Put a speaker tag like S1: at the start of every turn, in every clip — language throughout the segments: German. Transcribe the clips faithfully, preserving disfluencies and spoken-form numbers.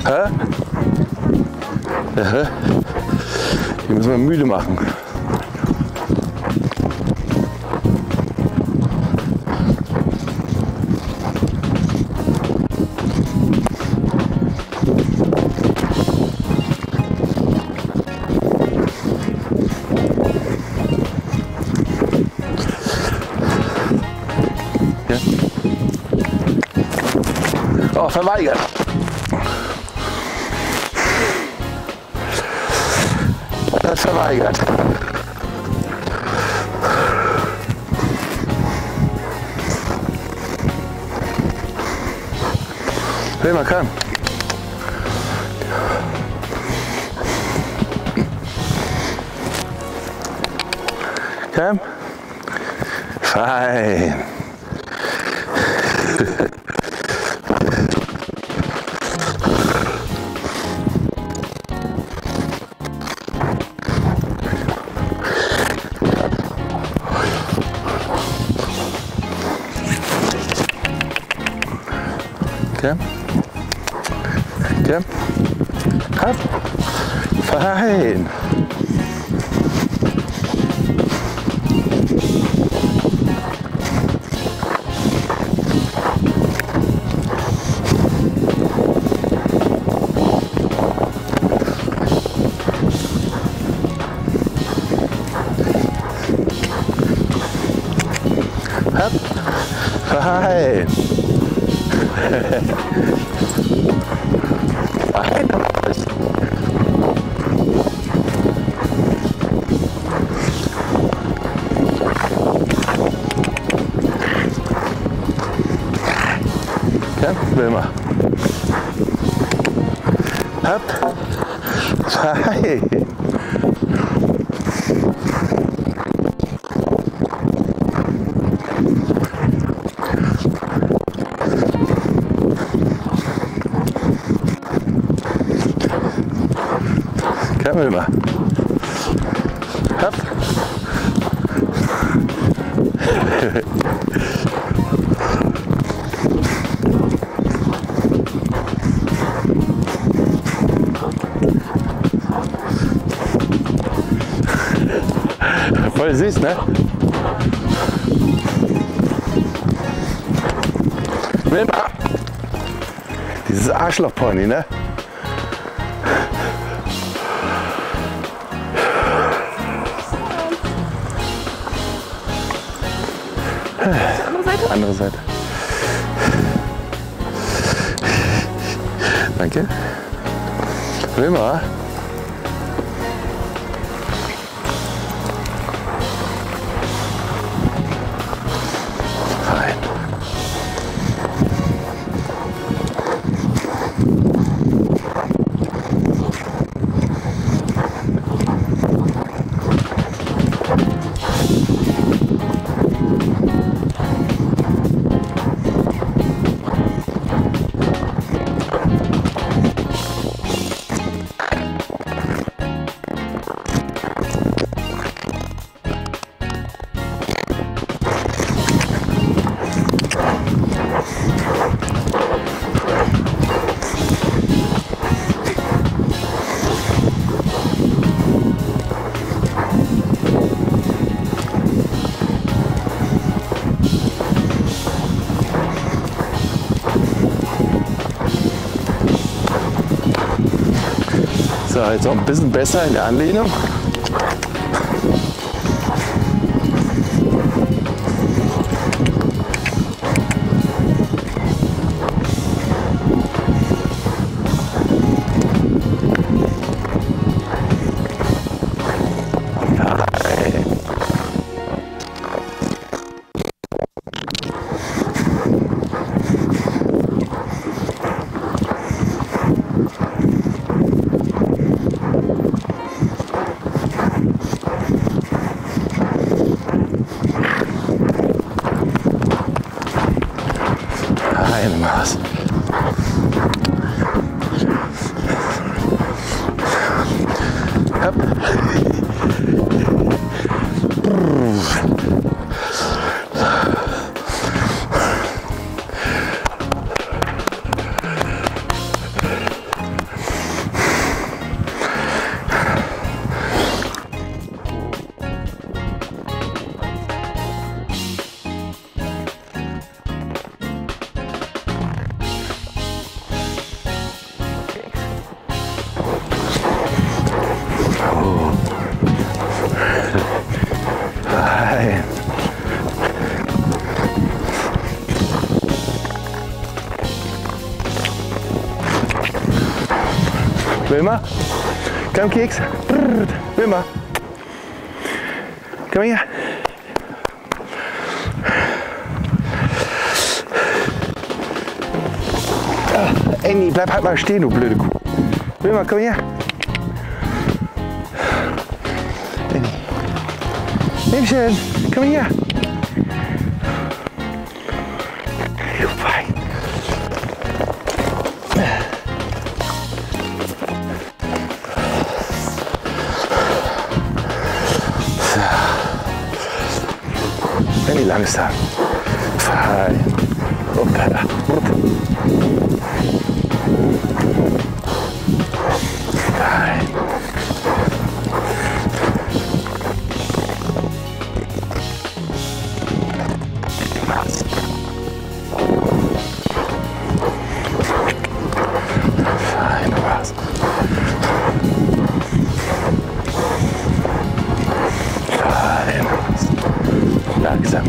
S1: Hä? Ja, die müssen wir müde machen. Ja. Oh, verweigert. Das verweigert. Wer man kann. Komm. Fein. Komm. Komm. Hopp. Fein. Hopp. Fein. Fein. Komm, Wilma. Hopp. Fein. Komm, Wilma. Hopp. Voll süß, ne? Wilma! Dieses Arschlochpony, ne?
S2: Andere Seite?
S1: Andere Seite. Danke. Wilma. Fein. So, jetzt auch ein bisschen besser in der Anlehnung. Eine Maß. Hopp. Wilma, komm Keks. Wilma, komm her. Ah, Annie, bleib halt mal stehen, du blöde Kuh. Wilma, komm her. Annie. Mädchen, komm her. Du Fein. Annie, langsam. Fein. Hoppala. Fein. Fein, du warst. Fein. Langsam.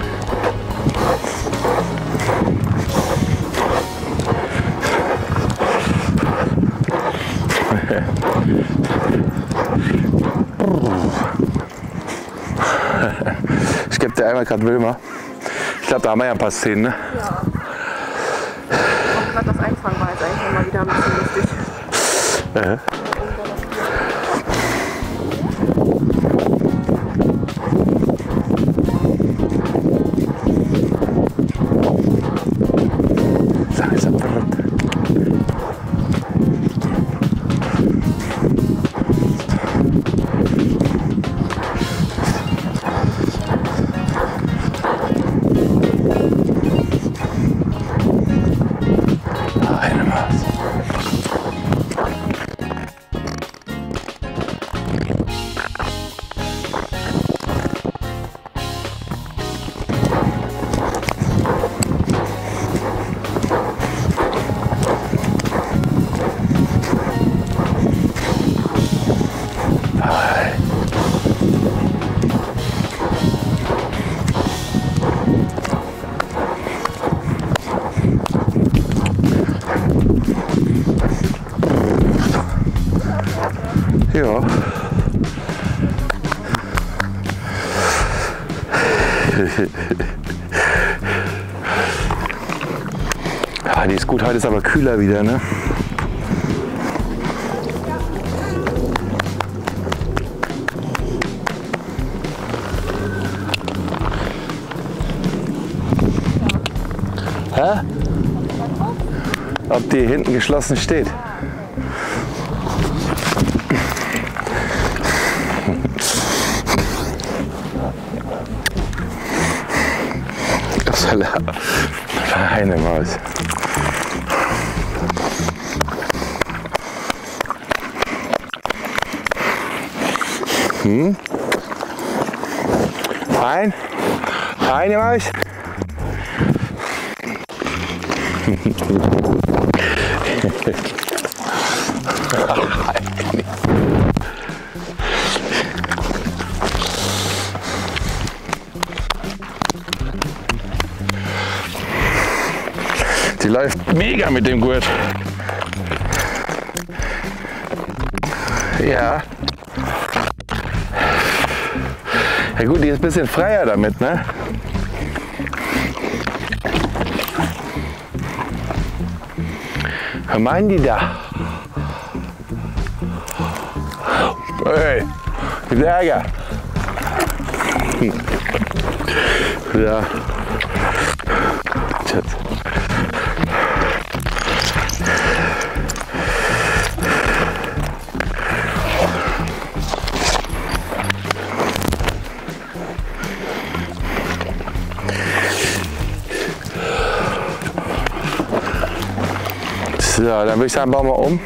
S1: Ich gebe dir einmal gerade Wilma. Ich glaube, da haben wir ja ein paar Szenen, ne?
S2: Ja. Auch gerade das Einfangen war jetzt eigentlich mal wieder ein bisschen lustig.
S1: Äh. Langsam verrückt. Eine Maus. Hi. Ja. Ja, die ist gut, heute ist aber kühler wieder, ne? Hä? Ob die hinten geschlossen steht? Eine Maus. Hm? Ein? Eine Maus? Die läuft mega mit dem Gurt. Ja. Ja gut, die ist ein bisschen freier damit, ne? Was meinen die da? Hey, mit Ärger. Hm. Ja. Tschüss. So, dann würde ich sagen, bauen wir um.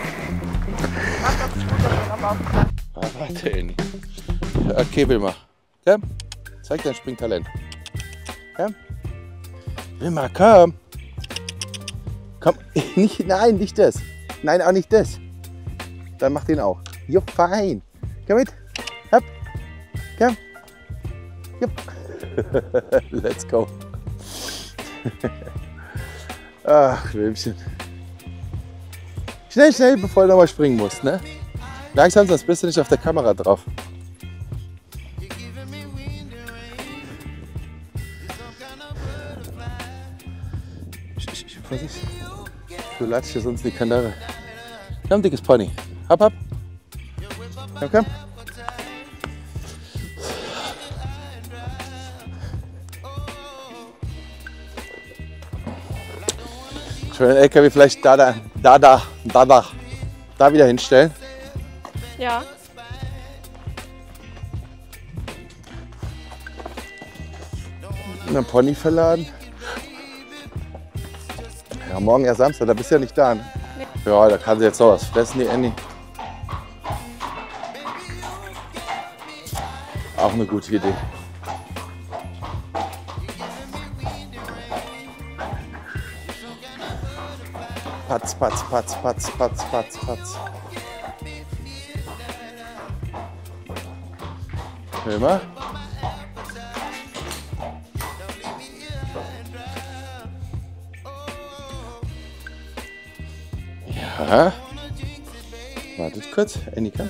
S1: Ah, warte, Annie. Okay, Wilma. Komm, zeig dein Springtalent. Komm. Wilma, komm. Komm, nicht, nein, nicht das. Nein, auch nicht das. Dann mach den auch. Jupp, fein. Komm mit. Hopp. Komm. Jupp. Let's go. Ach, Wilmchen. Schnell, schnell, bevor du nochmal springen musst, ne? Langsam, sonst bist du nicht auf der Kamera drauf. Vorsicht. Du latschst hier sonst die Kandare. Komm, dickes Pony. Hopp, hopp. Komm, komm. Schon den L K W vielleicht da, da, da, da, da, da, da wieder hinstellen.
S2: Ja.
S1: Und einen Pony verladen. Ja, morgen erst Samstag, da bist du ja nicht da. Ne? Nee. Ja, da kann sie jetzt noch was fressen, die Annie. Auch eine gute Idee. Patz, patz, patz, patz, patz, patz, patz. Immer. Ja. Wartet kurz, Annika.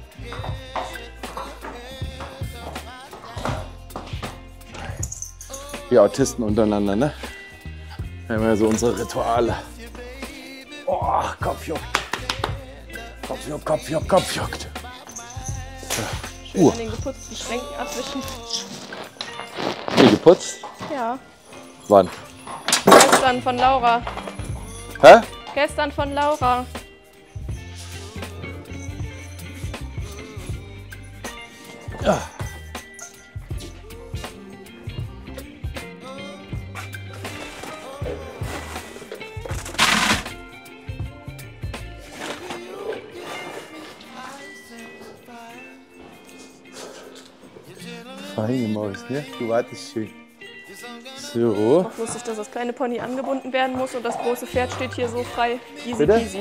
S1: Wir Autisten untereinander, ne? Wir haben ja so unsere Rituale. Oh, Kopf juckt. Kopf juckt, Kopf juckt, Kopf juckt.
S2: Schön uh. an den geputzten Schränken abwischen.
S1: Die geputzt?
S2: Ja.
S1: Wann?
S2: Gestern von Laura.
S1: Hä?
S2: Gestern von Laura.
S1: Ja. Feine Maus, ne? Du wartest schön. So.
S2: Auch lustig, dass das kleine Pony angebunden werden muss und das große Pferd steht hier so frei. Easy
S1: Bitte?
S2: peasy.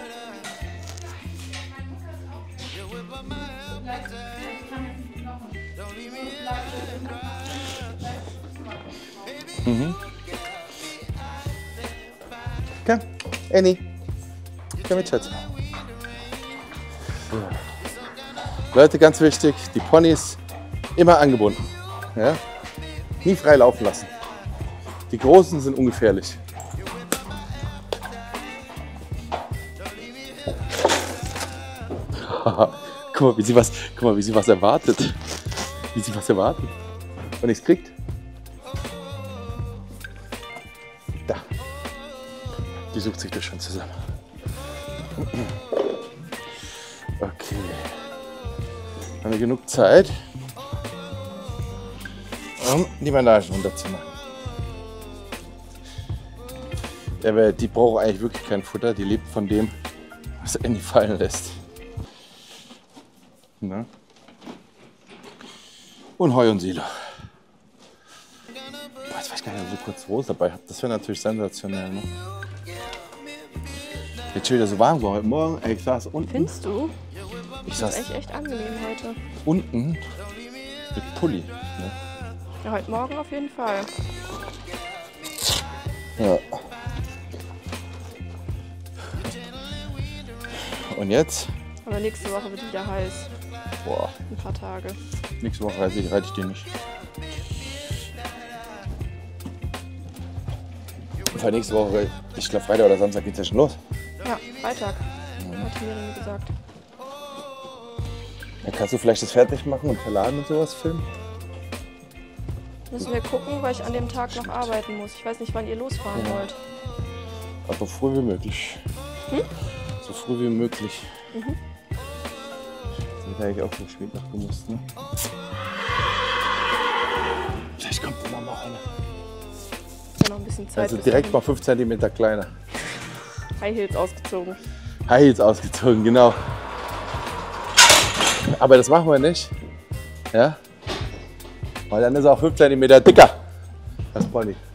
S1: Mhm. Komm, Annie. Komm mit, Schatz. So. Leute, ganz wichtig, die Ponys immer angebunden. Ja? Nie frei laufen lassen. Die Großen sind ungefährlich. Guck mal, wie sie was, guck mal, wie sie was erwartet. Wie sie was erwartet. Und nichts kriegt. Da. Die sucht sich das schon zusammen. Okay. Haben wir genug Zeit, um die Bandagen runterzumachen. Der, die braucht eigentlich wirklich kein Futter. Die lebt von dem, was er in die fallen lässt. Na? Und Heu und Silo. Boah, jetzt weiß ich gar nicht, ob ich so kurz Rose dabei habe. Das wäre natürlich sensationell. Ne? Jetzt schon wieder so warm geworden. Heute Morgen, ey, ich saß unten.
S2: Findest du?
S1: Ich
S2: Das
S1: saß
S2: ist echt, echt angenehm heute.
S1: unten mit Pulli. Ne?
S2: Ja, heute Morgen auf jeden Fall.
S1: Ja. Und jetzt?
S2: Aber nächste Woche wird wieder heiß.
S1: Boah,
S2: Ein paar Tage.
S1: nächste Woche reite ich, reite ich den nicht. Für nächste Woche, ich glaube Freitag oder Samstag geht es ja schon los.
S2: Ja, Freitag. Mhm. Hat mir gesagt.
S1: Dann kannst du vielleicht das fertig machen und verladen und sowas filmen?
S2: Müssen wir gucken, weil ich an dem Tag noch arbeiten muss. Ich weiß nicht, wann ihr losfahren
S1: Ja.
S2: wollt.
S1: Aber so früh wie möglich.
S2: Hm?
S1: So früh wie möglich.
S2: Mhm.
S1: Das hätte ich auch so spät noch gemusst, ne? Vielleicht kommt immer mal einer.
S2: Ja, noch ein bisschen Zeit.
S1: Also
S2: bis
S1: direkt
S2: dahin.
S1: mal fünf Zentimeter kleiner.
S2: High Heels ausgezogen.
S1: High Heels ausgezogen, genau. Aber das machen wir nicht. Ja? Weil dann ist er auch fünf Zentimeter dicker. Das Pony.